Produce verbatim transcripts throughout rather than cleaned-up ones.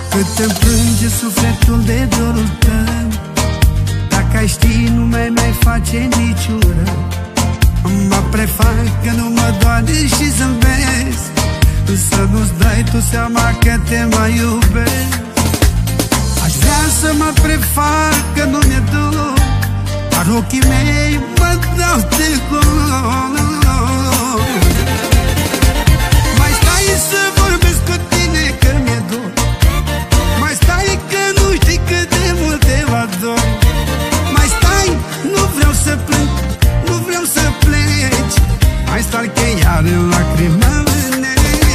Cât îmi plânge sufletul de dorul tău, dacă ai ști, nu mai mai face nici ură. Mă prefac că nu mă doare și zâmbesc, însă nu-ți dai tu seama că te mai iubesc. Aș vrea să mă prefac că nu mi-e dor, dar ochii mei mă dau de gol. Mai stai să vorbesc cu tine că mi-e dor, mai stai că nu știi cât de mult te ador. Mai stai, nu vreau să plâng, nu vreau să pleci, mai stai că iar în lacrimi mă vânești.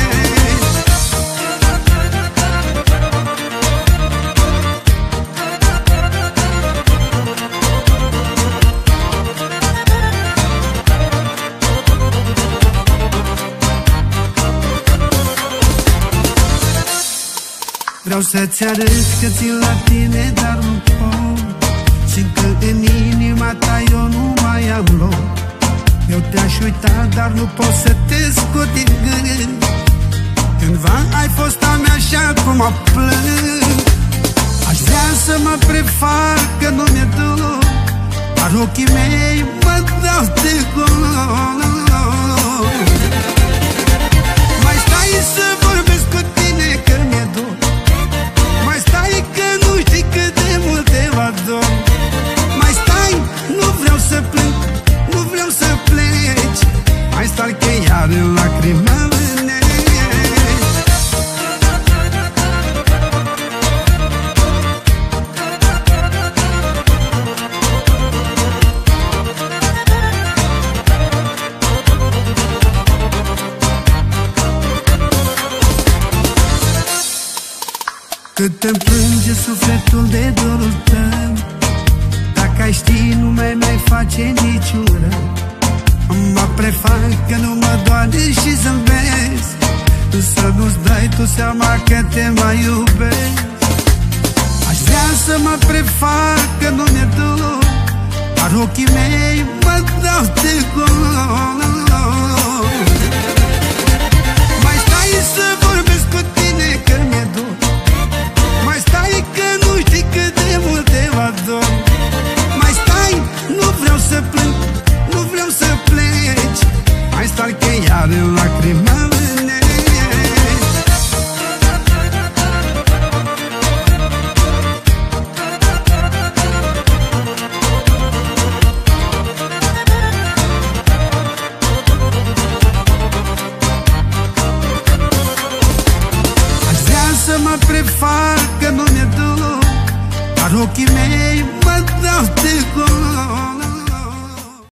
Vreau să-ți arăt că țin la tine, dar nu pot, simt că în inima ta eu nu mai am loc. Eu te-aș uita, dar nu pot să te scot din gând. Cândva ai fost a mea și acum mă plâng. Aș vrea să mă prefac că nu mi-e dor, dar ochii mei mă dau de gol. Mai stai să vorbesc cu tine că mi-e dor, mai stai că nu știi cât de mult te ador. Mai stai, nu vreau să plâng, nu vreau să pleci, mai stai că iar în lacrimi mă vânești. Cât îmi plânge sufletul de dorul tău, dacă ai ști, nu mai mai face nici ură. Mă prefac că nu mă doare și zâmbesc, însă nu-ți dai tu seama că te mai iubesc. Aș vrea să mă prefac că nu mi-e dor, dar ochii mei mă dau de gol. Mai stai să vorbesc cu tine că mi-e dor, mai stai că nu știi cât de mult te ador. Mai stai, nu vreau să plâng, nu vreau să pleci, mai stai că iar în lacrimi mă vânești. Aș vrea să mă prefac că nu mi-e dor, dar ochii mei mă dau de gol.